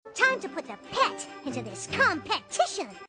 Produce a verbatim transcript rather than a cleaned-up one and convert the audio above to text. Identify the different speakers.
Speaker 1: Time to put the pet into this competition.